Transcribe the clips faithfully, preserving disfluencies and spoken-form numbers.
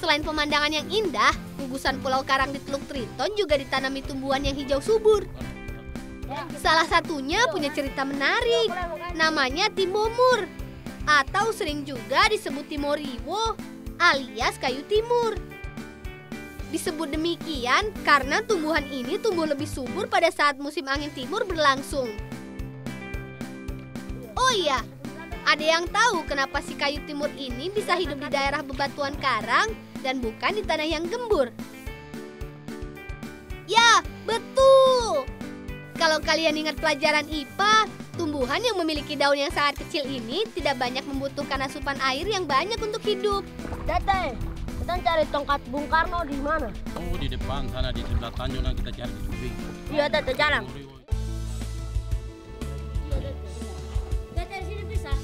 Selain pemandangan yang indah, gugusan Pulau Karang di Teluk Triton juga ditanami tumbuhan yang hijau subur. Salah satunya punya cerita menarik, namanya Timomur, atau sering juga disebut Timoriwo alias kayu timur. Disebut demikian karena tumbuhan ini tumbuh lebih subur pada saat musim angin timur berlangsung. Oh iya, ada yang tahu kenapa si kayu timur ini bisa hidup di daerah bebatuan karang dan bukan di tanah yang gembur? Ya, betul! Kalau kalian ingat pelajaran I P A, tumbuhan yang memiliki daun yang sangat kecil ini tidak banyak membutuhkan asupan air yang banyak untuk hidup. Tete, kita cari tongkat Bung Karno di mana? Oh, di depan sana, di sebelah Tanjung kita cari di kuping. Iya, Tete, jalan. Tete, di sini bisa.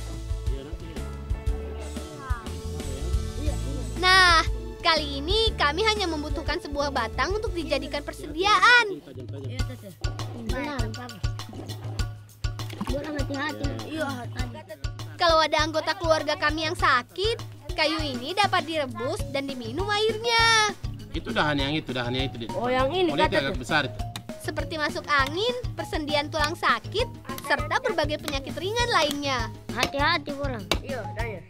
Nah, kali ini kami hanya membutuhkan sebuah batang untuk dijadikan persediaan. Iya, Tete. Benar, Boleh hati-hati. Iya, hati-hati. Kalau ada anggota keluarga kami yang sakit, kayu ini dapat direbus dan diminum airnya. Itu dahan yang itu, dahan yang itu. Oh, yang ini, oh, itu Tete. agak besar itu. Seperti masuk angin, persendian tulang sakit, serta berbagai penyakit ringan lainnya. Hati-hati, orang. Iya, daya.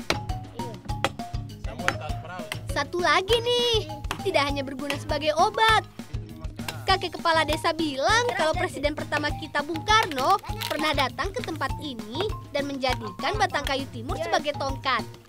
Satu lagi nih, tidak hanya berguna sebagai obat. Kakek kepala desa bilang kalau presiden pertama kita Bung Karno pernah datang ke tempat ini dan menjadikan batang kayu timur sebagai tongkat.